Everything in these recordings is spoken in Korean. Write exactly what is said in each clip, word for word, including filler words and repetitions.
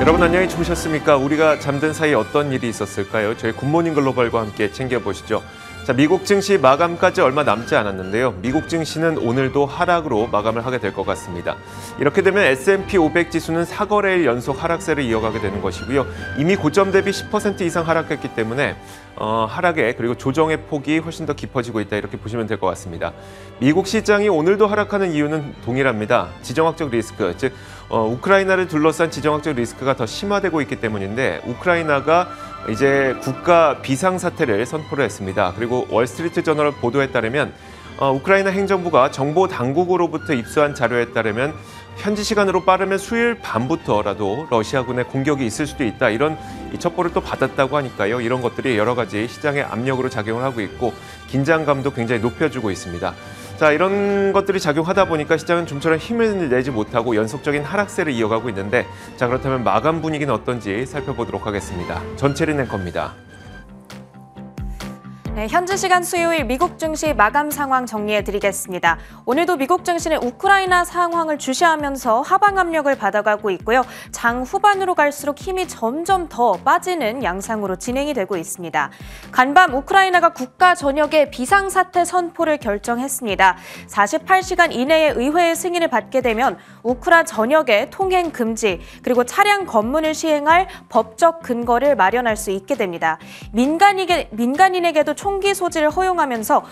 여러분 안녕히 주무셨습니까? 우리가 잠든 사이 어떤 일이 있었을까요? 저희 굿모닝 글로벌과 함께 챙겨보시죠. 자, 미국 증시 마감까지 얼마 남지 않았는데요. 미국 증시는 오늘도 하락으로 마감을 하게 될 것 같습니다. 이렇게 되면 에스 앤 피 오백 지수는 사 거래일 연속 하락세를 이어가게 되는 것이고요. 이미 고점 대비 십 퍼센트 이상 하락했기 때문에 어, 하락의 그리고 조정의 폭이 훨씬 더 깊어지고 있다 이렇게 보시면 될 것 같습니다. 미국 시장이 오늘도 하락하는 이유는 동일합니다. 지정학적 리스크, 즉 어, 우크라이나를 둘러싼 지정학적 리스크가 더 심화되고 있기 때문인데 우크라이나가 이제 국가 비상사태를 선포를 했습니다. 그리고 월스트리트 저널 보도에 따르면 어, 우크라이나 행정부가 정보 당국으로부터 입수한 자료에 따르면 현지 시간으로 빠르면 수요일 밤부터라도 러시아군의 공격이 있을 수도 있다. 이런 첩보를 또 받았다고 하니까요. 이런 것들이 여러 가지 시장의 압력으로 작용을 하고 있고 긴장감도 굉장히 높여주고 있습니다. 자, 이런 것들이 작용하다 보니까 시장은 좀처럼 힘을 내지 못하고 연속적인 하락세를 이어가고 있는데 자, 그렇다면 마감 분위기는 어떤지 살펴보도록 하겠습니다. 전체린 앵커입니다. 네, 현지 시간 수요일 미국 증시 마감 상황 정리해드리겠습니다. 오늘도 미국 증시는 우크라이나 상황을 주시하면서 하방 압력을 받아가고 있고요. 장 후반으로 갈수록 힘이 점점 더 빠지는 양상으로 진행이 되고 있습니다. 간밤 우크라이나가 국가 전역의 비상사태 선포를 결정했습니다. 사십팔 시간 이내에 의회의 승인을 받게 되면 우크라 전역의 통행 금지 그리고 차량 검문을 시행할 법적 근거를 마련할 수 있게 됩니다. 민간인에게, 민간인에게도 총기 소지를 허용하면서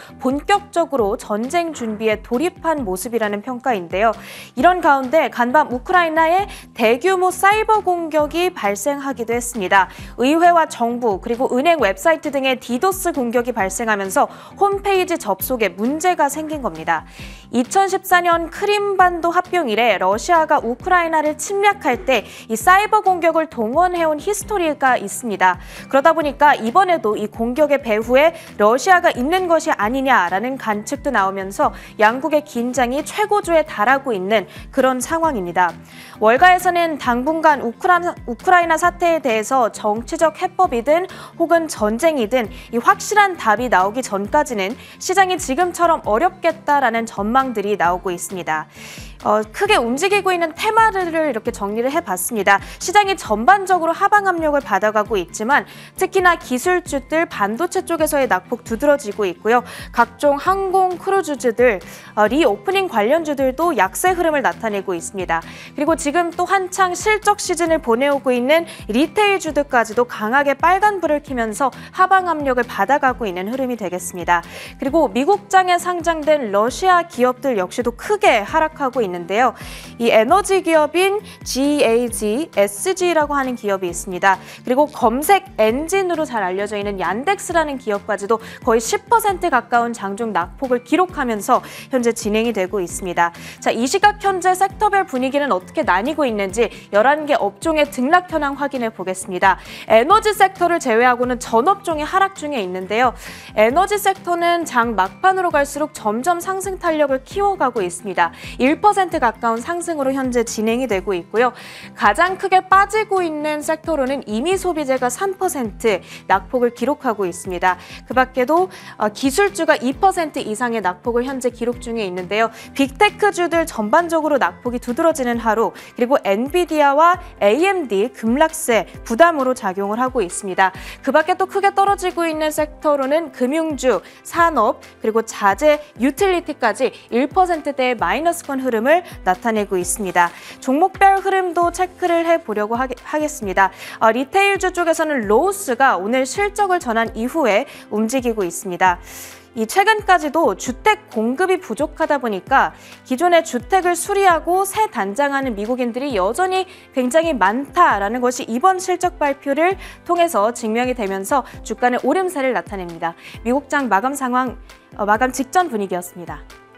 본격적으로 전쟁 준비에 돌입한 모습이라는 평가인데요. 이런 가운데 간밤 우크라이나에 대규모 사이버 공격이 발생하기도 했습니다. 의회와 정부 그리고 은행 웹사이트 등의 디도스 공격이 발생하면서 홈페이지 접속에 문제가 생긴 겁니다. 이천십사 년 크림반도 합병 이래 러시아가 우크라이나를 침략할 때 이 사이버 공격을 동원해온 히스토리가 있습니다. 그러다 보니까 이번에도 이 공격의 배후에 러시아가 있는 것이 아니냐라는 관측도 나오면서 양국의 긴장이 최고조에 달하고 있는 그런 상황입니다. 월가에서는 당분간 우크라이나, 우크라이나 사태에 대해서 정치적 해법이든 혹은 전쟁이든 이 확실한 답이 나오기 전까지는 시장이 지금처럼 어렵겠다라는 전망들이 나오고 있습니다. 어, 크게 움직이고 있는 테마를 이렇게 정리를 해봤습니다. 시장이 전반적으로 하방 압력을 받아가고 있지만 특히나 기술주들, 반도체 쪽에서의 낙폭 두드러지고 있고요. 각종 항공 크루즈주들, 어, 리오프닝 관련주들도 약세 흐름을 나타내고 있습니다. 그리고 지금 또 한창 실적 시즌을 보내오고 있는 리테일주들까지도 강하게 빨간불을 켜면서 하방 압력을 받아가고 있는 흐름이 되겠습니다. 그리고 미국장에 상장된 러시아 기업들 역시도 크게 하락하고 있습니다. 있는데요. 이 에너지 기업인 지 에이 지 에스 지라고 하는 기업이 있습니다. 그리고 검색 엔진으로 잘 알려져 있는 얀덱스라는 기업까지도 거의 십 퍼센트 가까운 장중 낙폭을 기록하면서 현재 진행이 되고 있습니다. 자, 이 시각 현재 섹터별 분위기는 어떻게 나뉘고 있는지 열한 개 업종의 등락 현황 확인해 보겠습니다. 에너지 섹터를 제외하고는 전 업종이 하락 중에 있는데요. 에너지 섹터는 장 막판으로 갈수록 점점 상승 탄력을 키워가고 있습니다. 일 퍼센트 가까운 상승으로 현재 진행이 되고 있고요. 가장 크게 빠지고 있는 섹터로는 임의 소비재가 삼 퍼센트 낙폭을 기록하고 있습니다. 그 밖에도 기술주가 이 퍼센트 이상의 낙폭을 현재 기록 중에 있는데요. 빅테크주들 전반적으로 낙폭이 두드러지는 하루, 그리고 엔비디아와 에이 엠 디 급락세 부담으로 작용을 하고 있습니다. 그 밖에 또 크게 떨어지고 있는 섹터로는 금융주, 산업, 그리고 자재, 유틸리티까지 일 퍼센트대의 마이너스권 흐름을 나타내고 있습니다. 종목별 흐름도 체크를 해보려고 하게, 하겠습니다. 어, 리테일주 쪽에서는 로우스가 오늘 실적을 전한 이후에 움직이고 있습니다. 이 최근까지도 주택 공급이 부족하다 보니까 기존의 주택을 수리하고 새 단장하는 미국인들이 여전히 굉장히 많다라는 것이 이번 실적 발표를 통해서 증명이 되면서 주가는 오름세를 나타냅니다. 미국장 마감 상황, 어, 마감 직전 분위기였습니다.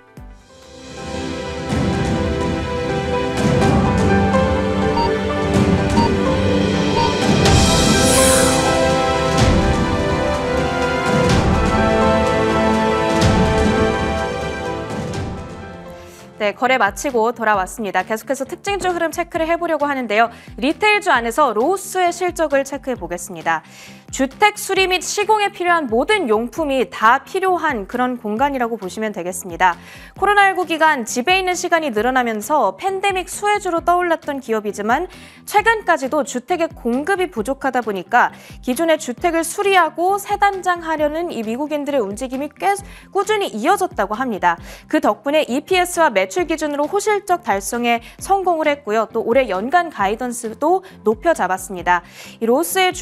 네, 거래 마치고 돌아왔습니다. 계속해서 특징주 흐름 체크를 해보려고 하는데요. 리테일주 안에서 로우스의 실적을 체크해 보겠습니다. 주택 수리 및 시공에 필요한 모든 용품이 다 필요한 그런 공간이라고 보시면 되겠습니다. 코로나십구 기간 집에 있는 시간이 늘어나면서 팬데믹 수혜주로 떠올랐던 기업이지만 최근까지도 주택의 공급이 부족하다 보니까 기존의 주택을 수리하고 새 단장하려는 이 미국인들의 움직임이 꽤 꾸준히 이어졌다고 합니다. 그 덕분에 이피에스와 매출 기준으로 호실적 달성에 성공을 했고요. 또 올해 연간 가이던스도 높여 잡았습니다. 이 로스의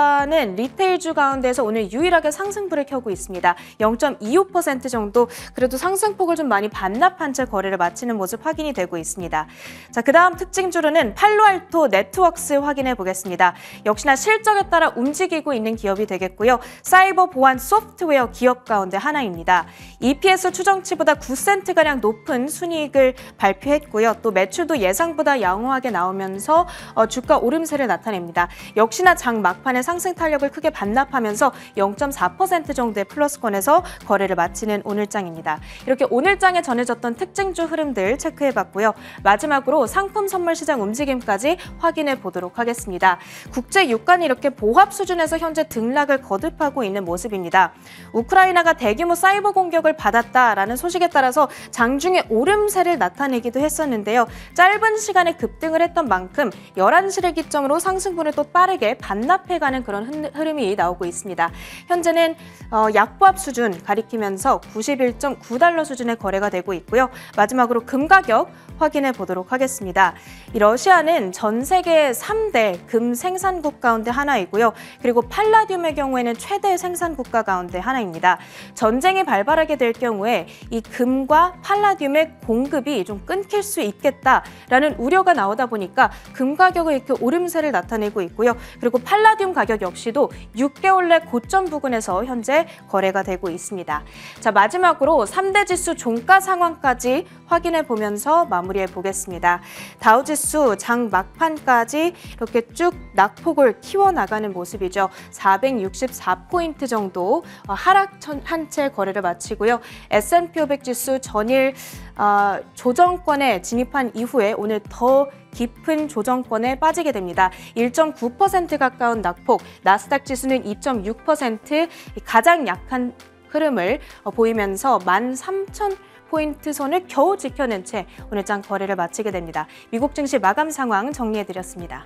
주가는 리테일주 가운데서 오늘 유일하게 상승불을 켜고 있습니다. 영 점 이오 퍼센트 정도 그래도 상승폭을 좀 많이 반납한 채 거래를 마치는 모습 확인이 되고 있습니다. 자, 그다음 특징주로는 팔로알토 네트워크스 확인해 보겠습니다. 역시나 실적에 따라 움직이고 있는 기업이 되겠고요. 사이버 보안 소프트웨어 기업 가운데 하나입니다. 이피에스 추정치보다 구 센트가량 높은 순이익을 발표했고요. 또 매출도 예상보다 양호하게 나오면서 어, 주가 오름세를 나타냅니다. 역시나 장 막판에 상승 탄력을 크게 반납하면서 영 점 사 퍼센트 정도의 플러스권에서 거래를 마치는 오늘장입니다. 이렇게 오늘장에 전해졌던 특징주 흐름들 체크해봤고요. 마지막으로 상품 선물 시장 움직임까지 확인해 보도록 하겠습니다. 국제 유가는 이렇게 보합 수준에서 현재 등락을 거듭하고 있는 모습입니다. 우크라이나가 대규모 사이버 공격을 받았다라는 소식에 따라서 장중에 오름세를 나타내기도 했었는데요. 짧은 시간에 급등을 했던 만큼 열한 시를 기점으로 상승분을 또 빠르게 반납해가는 그런 흐름이 나오고 있습니다. 현재는 어, 약보합 수준 가리키면서 구십일 점 구 달러 수준의 거래가 되고 있고요. 마지막으로 금 가격 확인해 보도록 하겠습니다. 이 러시아는 전 세계 삼 대 금 생산국 가운데 하나이고요. 그리고 팔라듐의 경우에는 최대 생산국가 가운데 하나입니다. 전쟁이 발발하게 될 경우에 이 금과 팔라듐의 공급이 좀 끊길 수 있겠다라는 우려가 나오다 보니까 금 가격은 이렇게 오름세를 나타내고 있고요. 그리고 팔라듐 가격 역시도 육 개월 내 고점 부근에서 현재 거래가 되고 있습니다. 자, 마지막으로 삼 대 지수 종가 상황까지 확인해 보면서 마무리해 보겠습니다. 다우지수 장 막판까지 이렇게 쭉 낙폭을 키워나가는 모습이죠. 사백육십사 포인트 정도 하락 한 채 거래를 마치고요. 에스 앤 피 오백 지수 전일 어, 조정권에 진입한 이후에 오늘 더 깊은 조정권에 빠지게 됩니다. 일 점 구 퍼센트 가까운 낙폭, 나스닥 지수는 이 점 육 퍼센트 가장 약한 흐름을 보이면서 만 삼천 포인트 선을 겨우 지켜낸 채 오늘장 거래를 마치게 됩니다. 미국 증시 마감 상황 정리해드렸습니다.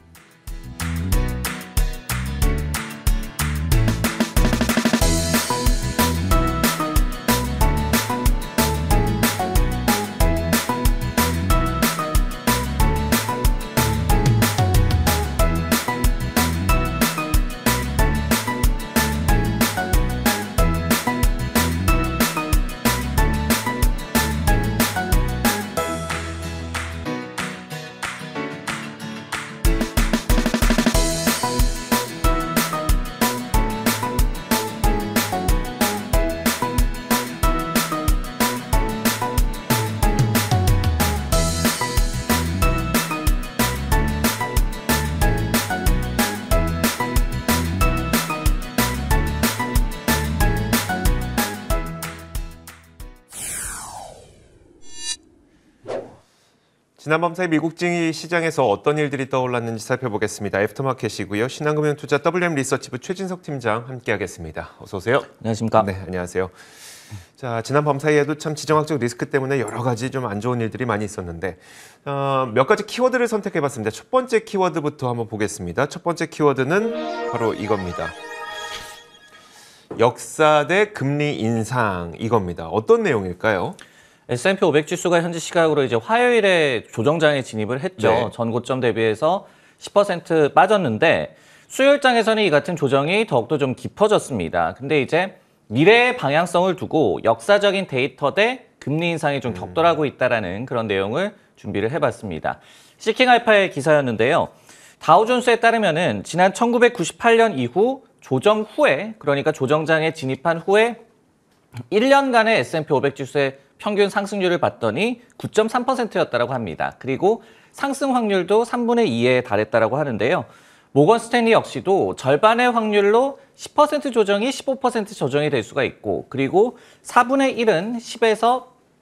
지난 밤 사이 미국 증시 시장에서 어떤 일들이 떠올랐는지 살펴보겠습니다. 애프터마켓이고요. 신한금융투자 더블유엠 리서치부 최진석 팀장 함께하겠습니다. 어서 오세요. 안녕하십니까. 네, 안녕하세요. 자, 지난 밤 사이에도 참 지정학적 리스크 때문에 여러 가지 좀 안 좋은 일들이 많이 있었는데 어, 몇 가지 키워드를 선택해봤습니다. 첫 번째 키워드부터 한번 보겠습니다. 첫 번째 키워드는 바로 이겁니다. 역사대 금리 인상 이겁니다. 어떤 내용일까요? 에스 앤 피 오백 지수가 현지 시각으로 이제 화요일에 조정장에 진입을 했죠. 네. 전 고점 대비해서 십 퍼센트 빠졌는데 수요일장에서는 이 같은 조정이 더욱더 좀 깊어졌습니다. 근데 이제 미래의 방향성을 두고 역사적인 데이터 대 금리 인상이 좀 격돌하고 있다라는 그런 내용을 준비를 해봤습니다. 시킹알파의 기사였는데요. 다우존스에 따르면은 지난 천구백구십팔 년 이후 조정 후에, 그러니까 조정장에 진입한 후에 일 년간의 에스 앤 피 오백 지수의 평균 상승률을 봤더니 구 점 삼 퍼센트였다고 합니다. 그리고 상승 확률도 삼분의 이에 달했다고 하는데요. 모건 스탠리 역시도 절반의 확률로 십 퍼센트 조정이 십오 퍼센트 조정이 될 수가 있고, 그리고 사분의 일은 십에서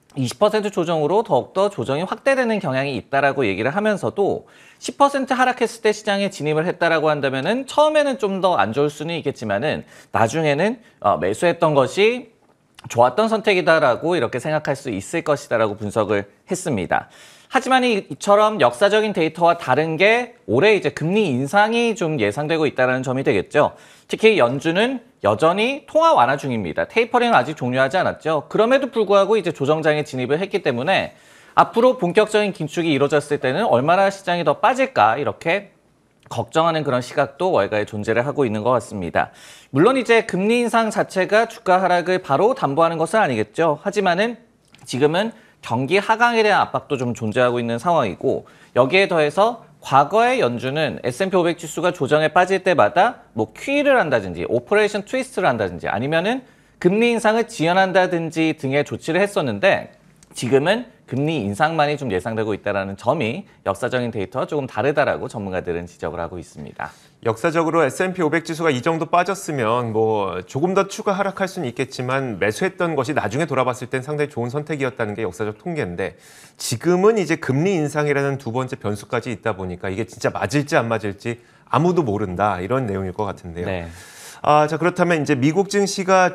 이십 퍼센트 조정으로 더욱더 조정이 확대되는 경향이 있다라고 얘기를 하면서도 십 퍼센트 하락했을 때 시장에 진입을 했다라고 한다면은 처음에는 좀 더 안 좋을 수는 있겠지만은 나중에는 어, 매수했던 것이 좋았던 선택이다라고 이렇게 생각할 수 있을 것이다라고 분석을 했습니다. 하지만 이처럼 역사적인 데이터와 다른 게 올해 이제 금리 인상이 좀 예상되고 있다는 점이 되겠죠. 특히 연준은 여전히 통화 완화 중입니다. 테이퍼링은 아직 종료하지 않았죠. 그럼에도 불구하고 이제 조정장에 진입을 했기 때문에 앞으로 본격적인 긴축이 이루어졌을 때는 얼마나 시장이 더 빠질까 이렇게 걱정하는 그런 시각도 월가에 존재를 하고 있는 것 같습니다. 물론 이제 금리 인상 자체가 주가 하락을 바로 담보하는 것은 아니겠죠. 하지만은 지금은 경기 하강에 대한 압박도 좀 존재하고 있는 상황이고 여기에 더해서 과거의 연준은 에스 앤 피 오백 지수가 조정에 빠질 때마다 뭐 큐이를 한다든지 오퍼레이션 트위스트를 한다든지 아니면은 금리 인상을 지연한다든지 등의 조치를 했었는데 지금은 금리 인상만이 좀 예상되고 있다는 점이 역사적인 데이터와 조금 다르다라고 전문가들은 지적을 하고 있습니다. 역사적으로 에스 앤 피 오백 지수가 이 정도 빠졌으면 뭐 조금 더 추가 하락할 수는 있겠지만 매수했던 것이 나중에 돌아봤을 땐 상당히 좋은 선택이었다는 게 역사적 통계인데 지금은 이제 금리 인상이라는 두 번째 변수까지 있다 보니까 이게 진짜 맞을지 안 맞을지 아무도 모른다 이런 내용일 것 같은데요. 네. 아, 자 그렇다면 이제 미국 증시가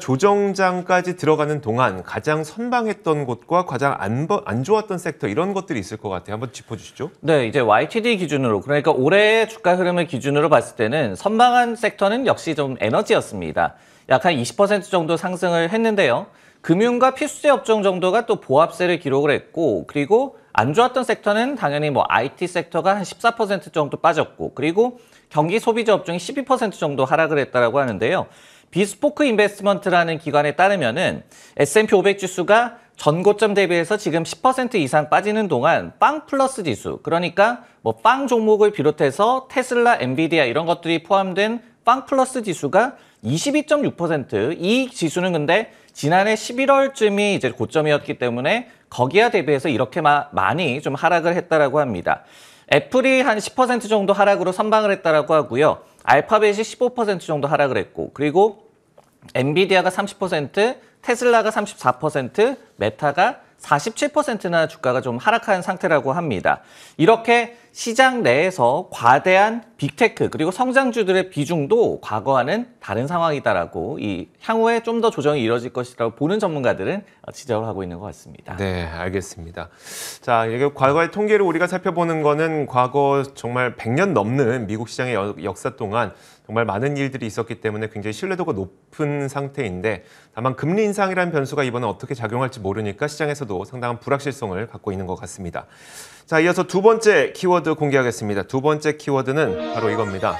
조정장까지 들어가는 동안 가장 선방했던 곳과 가장 안, 안 좋았던 섹터 이런 것들이 있을 것 같아요. 한번 짚어주시죠. 네, 이제 와이 티 디 기준으로 그러니까 올해의 주가 흐름을 기준으로 봤을 때는 선방한 섹터는 역시 좀 에너지였습니다. 약 한 이십 퍼센트 정도 상승을 했는데요. 금융과 필수재 업종 정도가 또 보합세를 기록을 했고 그리고 안 좋았던 섹터는 당연히 뭐 아이 티 섹터가 한 십사 퍼센트 정도 빠졌고 그리고 경기 소비재 업종이 십이 퍼센트 정도 하락을 했다라고 하는데요. 비스포크 인베스트먼트라는 기관에 따르면은 에스 앤 피 오백 지수가 전고점 대비해서 지금 십 퍼센트 이상 빠지는 동안 빵 플러스 지수, 그러니까 뭐 빵 종목을 비롯해서 테슬라, 엔비디아 이런 것들이 포함된 빵 플러스 지수가 이십이 점 육 퍼센트, 이 지수는 근데 지난해 십일월쯤이 이제 고점이었기 때문에 거기와 대비해서 이렇게 마, 많이 좀 하락을 했다라고 합니다. 애플이 한 십 퍼센트 정도 하락으로 선방을 했다라고 하고요. 알파벳이 십오 퍼센트 정도 하락을 했고 그리고 엔비디아가 삼십 퍼센트, 테슬라가 삼십사 퍼센트, 메타가 사십칠 퍼센트나 주가가 좀 하락한 상태라고 합니다. 이렇게 시장 내에서 과대한 빅테크 그리고 성장주들의 비중도 과거와는 다른 상황이다라고 이 향후에 좀 더 조정이 이뤄질 것이라고 보는 전문가들은 지적을 하고 있는 것 같습니다. 네, 알겠습니다. 자, 이게 과거의 통계를 우리가 살펴보는 거는 과거 정말 백 년 넘는 미국 시장의 역사 동안 정말 많은 일들이 있었기 때문에 굉장히 신뢰도가 높은 상태인데 다만 금리 인상이라는 변수가 이번에 어떻게 작용할지 모르니까 시장에서도 상당한 불확실성을 갖고 있는 것 같습니다. 자, 이어서 두 번째 키워드 공개하겠습니다. 두 번째 키워드는 바로 이겁니다.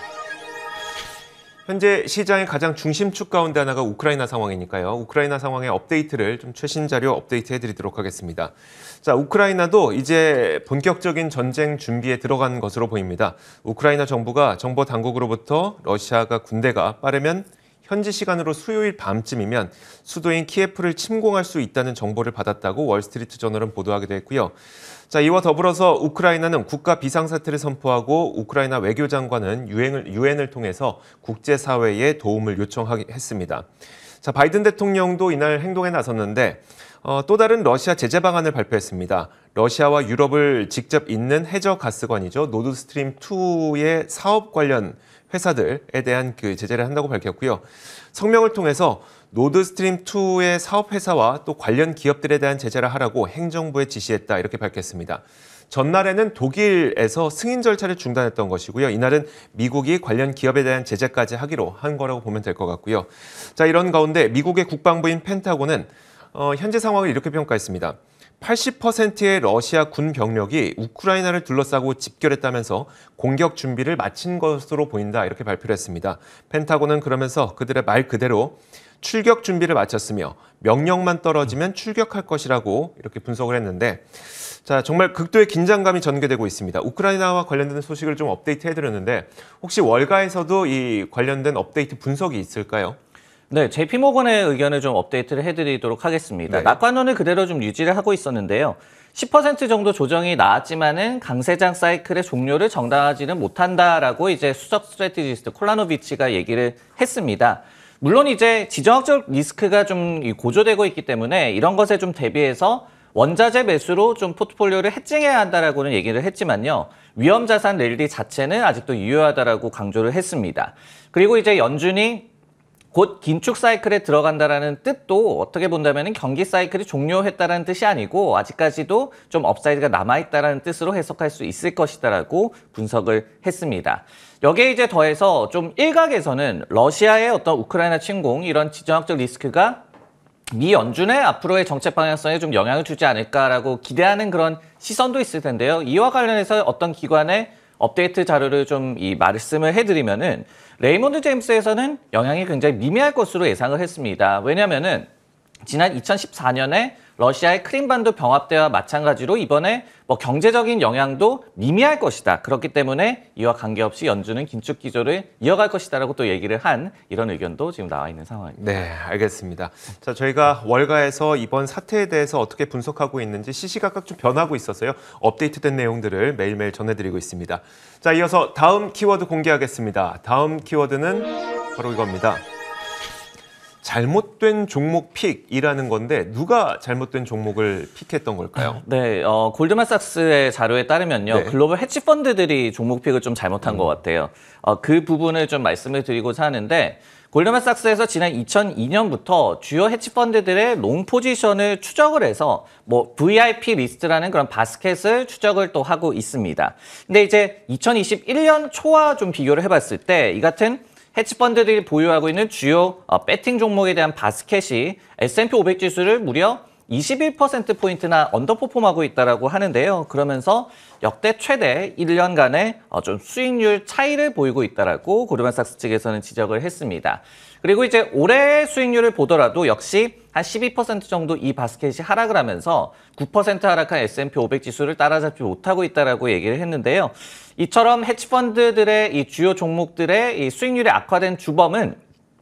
현재 시장의 가장 중심축 가운데 하나가 우크라이나 상황이니까요. 우크라이나 상황의 업데이트를 좀 최신 자료 업데이트 해드리도록 하겠습니다. 자, 우크라이나도 이제 본격적인 전쟁 준비에 들어간 것으로 보입니다. 우크라이나 정부가 정보 당국으로부터 러시아가 군대가 빠르면 현지 시간으로 수요일 밤쯤이면 수도인 키예프를 침공할 수 있다는 정보를 받았다고 월스트리트 저널은 보도하기도 했고요. 자, 이와 더불어서 우크라이나는 국가 비상사태를 선포하고 우크라이나 외교장관은 유엔을, 유엔을 통해서 국제사회에 도움을 요청했습니다. 자, 바이든 대통령도 이날 행동에 나섰는데 어, 또 다른 러시아 제재 방안을 발표했습니다. 러시아와 유럽을 직접 잇는 해저 가스관이죠. 노드스트림 투의 사업 관련 회사들에 대한 그 제재를 한다고 밝혔고요. 성명을 통해서 노드스트림 투의 사업회사와 또 관련 기업들에 대한 제재를 하라고 행정부에 지시했다 이렇게 밝혔습니다. 전날에는 독일에서 승인 절차를 중단했던 것이고요. 이날은 미국이 관련 기업에 대한 제재까지 하기로 한 거라고 보면 될 것 같고요. 자, 이런 가운데 미국의 국방부인 펜타곤은 어, 현재 상황을 이렇게 평가했습니다. 팔십 퍼센트의 러시아 군 병력이 우크라이나를 둘러싸고 집결했다면서 공격 준비를 마친 것으로 보인다 이렇게 발표를 했습니다. 펜타곤은 그러면서 그들의 말 그대로 출격 준비를 마쳤으며 명령만 떨어지면 출격할 것이라고 이렇게 분석을 했는데 자, 정말 극도의 긴장감이 전개되고 있습니다. 우크라이나와 관련된 소식을 좀 업데이트 해드렸는데 혹시 월가에서도 이 관련된 업데이트 분석이 있을까요? 네, 제이피모건의 의견을 좀 업데이트를 해드리도록 하겠습니다. 네. 낙관론을 그대로 좀 유지를 하고 있었는데요. 십 퍼센트 정도 조정이 나왔지만은 강세장 사이클의 종료를 정당하지는 못한다라고 이제 수석 스트래티지스트 콜라노비치가 얘기를 했습니다. 물론 이제 지정학적 리스크가 좀 고조되고 있기 때문에 이런 것에 좀 대비해서 원자재 매수로 좀 포트폴리오를 해칭해야 한다라고는 얘기를 했지만요. 위험 자산 랠리 자체는 아직도 유효하다라고 강조를 했습니다. 그리고 이제 연준이 곧 긴축 사이클에 들어간다라는 뜻도 어떻게 본다면 경기 사이클이 종료했다라는 뜻이 아니고 아직까지도 좀 업사이드가 남아있다라는 뜻으로 해석할 수 있을 것이다라고 분석을 했습니다. 여기에 이제 더해서 좀 일각에서는 러시아의 어떤 우크라이나 침공 이런 지정학적 리스크가 미 연준의 앞으로의 정책 방향성에 좀 영향을 주지 않을까라고 기대하는 그런 시선도 있을 텐데요. 이와 관련해서 어떤 기관의 업데이트 자료를 좀 이 말씀을 해드리면은 레이몬드 제임스에서는 영향이 굉장히 미미할 것으로 예상을 했습니다. 왜냐면은 지난 이천십사 년에 러시아의 크림반도 병합대와 마찬가지로 이번에 뭐 경제적인 영향도 미미할 것이다. 그렇기 때문에 이와 관계없이 연준은 긴축 기조를 이어갈 것이다라고 또 얘기를 한 이런 의견도 지금 나와 있는 상황입니다. 네, 알겠습니다. 자, 저희가 월가에서 이번 사태에 대해서 어떻게 분석하고 있는지 시시각각 좀 변하고 있어서요. 업데이트된 내용들을 매일매일 전해드리고 있습니다. 자, 이어서 다음 키워드 공개하겠습니다. 다음 키워드는 바로 이겁니다. 잘못된 종목 픽이라는 건데 누가 잘못된 종목을 픽했던 걸까요? 네, 어, 골드만삭스의 자료에 따르면요. 네. 글로벌 헤지펀드들이 종목 픽을 좀 잘못한 음. 것 같아요. 어, 그 부분을 좀 말씀을 드리고자 하는데 골드만삭스에서 지난 이천이 년부터 주요 헤지펀드들의 롱 포지션을 추적을 해서 뭐 브이아이피 리스트라는 그런 바스켓을 추적을 또 하고 있습니다. 근데 이제 이천이십일 년 초와 좀 비교를 해봤을 때 이 같은 헤지펀드들이 보유하고 있는 주요 어, 배팅 종목에 대한 바스켓이 에스 앤 피 오백 지수를 무려 이십일 퍼센트 포인트나 언더퍼폼하고 있다라고 하는데요. 그러면서 역대 최대 일 년간의 어, 좀 수익률 차이를 보이고 있다라고 고르만삭스 측에서는 지적을 했습니다. 그리고 이제 올해 수익률을 보더라도 역시 한 십이 퍼센트 정도 이 바스켓이 하락을 하면서 구 퍼센트 하락한 에스 앤 피 오백 지수를 따라잡지 못하고 있다라고 얘기를 했는데요. 이처럼 헤지펀드들의 이 주요 종목들의 이 수익률이 악화된 주범은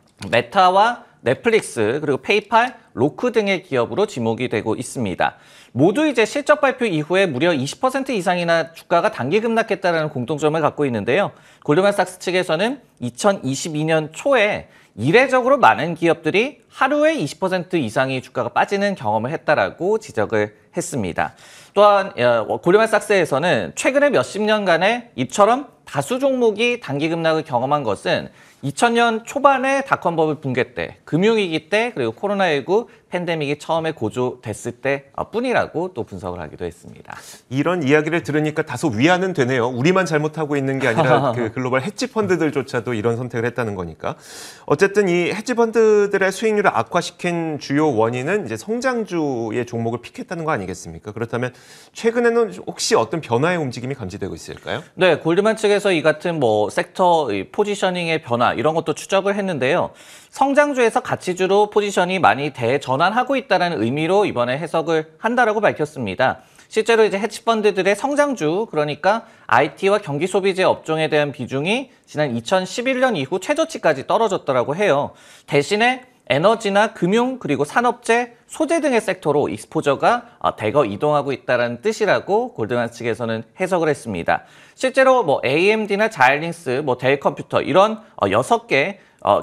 메타와 넷플릭스, 그리고 페이팔, 로크 등의 기업으로 지목이 되고 있습니다. 모두 이제 실적 발표 이후에 무려 이십 퍼센트 이상이나 주가가 단기 급락했다는 공통점을 갖고 있는데요. 골드만삭스 측에서는 이천이십이 년 초에 이례적으로 많은 기업들이 하루에 이십 퍼센트 이상이 주가가 빠지는 경험을 했다라고 지적을 했습니다. 또한 골드만삭스에서는 최근에 몇십 년간의 이처럼 다수 종목이 단기 급락을 경험한 것은 이천 년 초반에 닷컴 버블 붕괴 때, 금융위기 때, 그리고 코로나십구 팬데믹이 처음에 고조됐을 때 뿐이라고 또 분석을 하기도 했습니다. 이런 이야기를 들으니까 다소 위안은 되네요. 우리만 잘못하고 있는 게 아니라 그 글로벌 헤지펀드들조차도 이런 선택을 했다는 거니까. 어쨌든 이 헤지펀드들의 수익률을 악화시킨 주요 원인은 이제 성장주의 종목을 픽했다는 거 아니겠습니까? 그렇다면 최근에는 혹시 어떤 변화의 움직임이 감지되고 있을까요? 네, 골드만 측에서 이 같은 뭐 섹터 포지셔닝의 변화 이런 것도 추적을 했는데요. 성장주에서 가치주로 포지션이 많이 대전환하고 있다는 의미로 이번에 해석을 한다라고 밝혔습니다. 실제로 이제 헤지펀드들의 성장주, 그러니까 아이티와 경기 소비재 업종에 대한 비중이 지난 이천십일 년 이후 최저치까지 떨어졌더라고 해요. 대신에 에너지나 금융, 그리고 산업재, 소재 등의 sek터로 익스포저가 대거 이동하고 있다는 뜻이라고 골드만 측에서는 해석을 했습니다. 실제로 뭐 에이엠디나 자이언츠, 뭐 델 컴퓨터 이런 여섯 개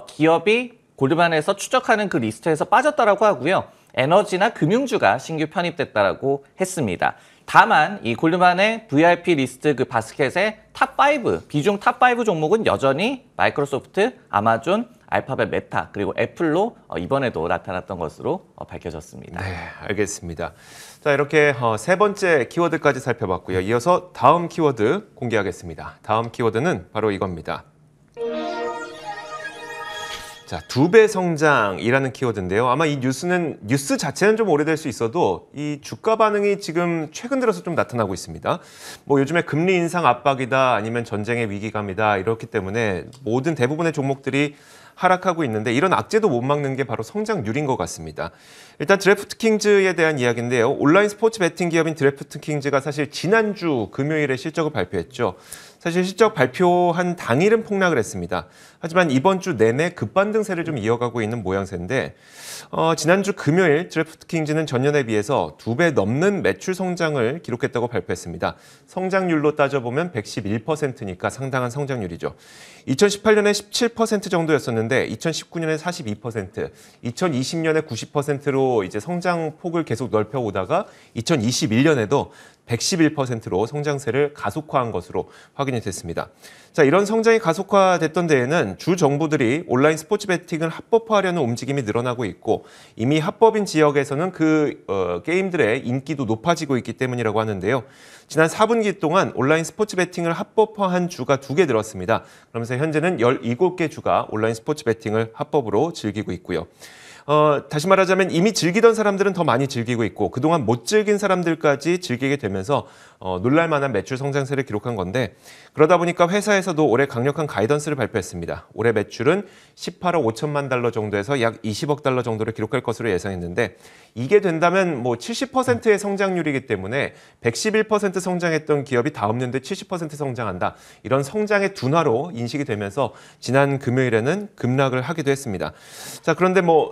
기업이 골드만에서 추적하는 그 리스트에서 빠졌다라고 하고요. 에너지나 금융주가 신규 편입됐다라고 했습니다. 다만 이 골드만의 브이아이피 리스트 그 바스켓의 탑 오, 비중 탑 오 종목은 여전히 마이크로소프트, 아마존, 알파벳, 메타, 그리고 애플로 이번에도 나타났던 것으로 밝혀졌습니다. 네, 알겠습니다. 자, 이렇게 세 번째 키워드까지 살펴봤고요. 이어서 다음 키워드 공개하겠습니다. 다음 키워드는 바로 이겁니다. 자, 두 배 성장이라는 키워드인데요. 아마 이 뉴스는, 뉴스 자체는 좀 오래될 수 있어도 이 주가 반응이 지금 최근 들어서 좀 나타나고 있습니다. 뭐 요즘에 금리 인상 압박이다, 아니면 전쟁의 위기감이다, 이렇기 때문에 모든 대부분의 종목들이 하락하고 있는데 이런 악재도 못 막는 게 바로 성장률인 것 같습니다. 일단 드래프트킹즈에 대한 이야기인데요. 온라인 스포츠 베팅 기업인 드래프트킹즈가 사실 지난주 금요일에 실적을 발표했죠. 사실 실적 발표한 당일은 폭락을 했습니다. 하지만 이번 주 내내 급반등세를 좀 이어가고 있는 모양새인데 어, 지난주 금요일 드래프트킹즈는 전년에 비해서 두 배 넘는 매출 성장을 기록했다고 발표했습니다. 성장률로 따져보면 백십일 퍼센트니까 상당한 성장률이죠. 이천십팔 년에 십칠 퍼센트 정도였었는데 이천십구 년에 사십이 퍼센트, 이천이십 년에 구십 퍼센트로 이제 성장폭을 계속 넓혀오다가 이천이십일 년에도 백십일 퍼센트로 성장세를 가속화한 것으로 확인이 됐습니다. 자, 이런 성장이 가속화됐던 데에는 주 정부들이 온라인 스포츠 베팅을 합법화하려는 움직임이 늘어나고 있고 이미 합법인 지역에서는 그 어, 게임들의 인기도 높아지고 있기 때문이라고 하는데요. 지난 사 분기 동안 온라인 스포츠 베팅을 합법화한 주가 두 개 늘었습니다. 그러면서 현재는 열일곱 개 주가 온라인 스포츠 베팅을 합법으로 즐기고 있고요. 어, 다시 말하자면 이미 즐기던 사람들은 더 많이 즐기고 있고 그동안 못 즐긴 사람들까지 즐기게 되면서 어, 놀랄만한 매출 성장세를 기록한 건데 그러다 보니까 회사에서도 올해 강력한 가이던스를 발표했습니다. 올해 매출은 십팔억 오천만 달러 정도에서 약 이십억 달러 정도를 기록할 것으로 예상했는데 이게 된다면 뭐 칠십 퍼센트의 성장률이기 때문에 백십일 퍼센트 성장했던 기업이 다음 연도에 칠십 퍼센트 성장한다. 이런 성장의 둔화로 인식이 되면서 지난 금요일에는 급락을 하기도 했습니다. 자, 그런데 뭐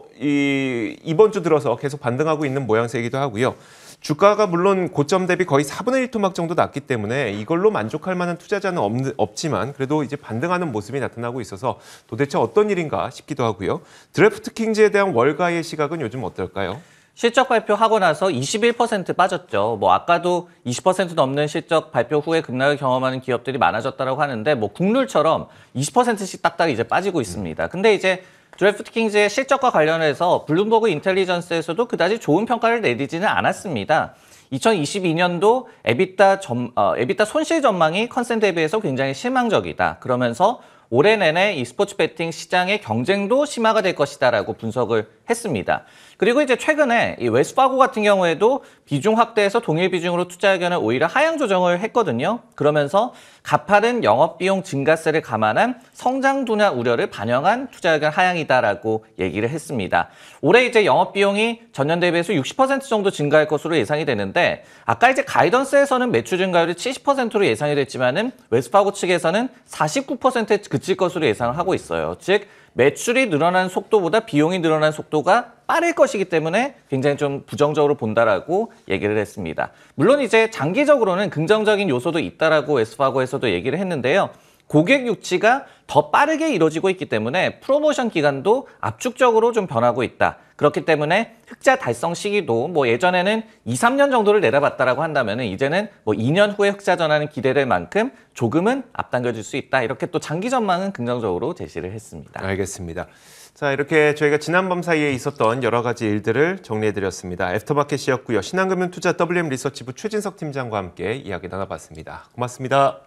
이, 이번 주 들어서 계속 반등하고 있는 모양새이기도 하고요. 주가가 물론 고점 대비 거의 사분의 일 토막 정도 났기 때문에 이걸로 만족할 만한 투자자는 없, 없지만 그래도 이제 반등하는 모습이 나타나고 있어서 도대체 어떤 일인가 싶기도 하고요. 드래프트킹즈에 대한 월가의 시각은 요즘 어떨까요? 실적 발표하고 나서 이십일 퍼센트 빠졌죠. 뭐 아까도 이십 퍼센트 넘는 실적 발표 후에 급락을 경험하는 기업들이 많아졌다고 하는데 뭐 국룰처럼 이십 퍼센트씩 딱딱 이제 빠지고 있습니다. 근데 이제 드래프트킹즈의 실적과 관련해서 블룸버그 인텔리전스에서도 그다지 좋은 평가를 내리지는 않았습니다. 이천이십이 년도 에비타, 점, 어, 에비타 손실 전망이 컨센 대비해서 굉장히 실망적이다. 그러면서 올해 내내 이 스포츠 베팅 시장의 경쟁도 심화가 될 것이다라고 분석을 했습니다. 그리고 이제 최근에 이 웨스파고 같은 경우에도 비중 확대해서 동일 비중으로 투자 의견을 오히려 하향 조정을 했거든요. 그러면서 가파른 영업비용 증가세를 감안한 성장 둔화 우려를 반영한 투자 의견 하향이다라고 얘기를 했습니다. 올해 이제 영업비용이 전년 대비해서 육십 퍼센트 정도 증가할 것으로 예상이 되는데 아까 이제 가이던스에서는 매출 증가율이 칠십 퍼센트로 예상이 됐지만은 웨스파고 측에서는 사십구 퍼센트에 그칠 것으로 예상을 하고 있어요. 즉 매출이 늘어나는 속도보다 비용이 늘어나는 속도가 빠를 것이기 때문에 굉장히 좀 부정적으로 본다라고 얘기를 했습니다. 물론 이제 장기적으로는 긍정적인 요소도 있다라고 웨스파고에서도 얘기를 했는데요. 고객 유치가 더 빠르게 이루어지고 있기 때문에 프로모션 기간도 압축적으로 좀 변하고 있다. 그렇기 때문에 흑자 달성 시기도 뭐 예전에는 이, 삼 년 정도를 내다봤다라고 한다면 이제는 뭐 이 년 후에 흑자 전환은 기대될 만큼 조금은 앞당겨질 수 있다. 이렇게 또 장기 전망은 긍정적으로 제시를 했습니다. 알겠습니다. 자, 이렇게 저희가 지난밤 사이에 있었던 여러 가지 일들을 정리해드렸습니다. 애프터마켓이었고요. 신한금융투자 더블유엠 리서치부 최진석 팀장과 함께 이야기 나눠봤습니다. 고맙습니다.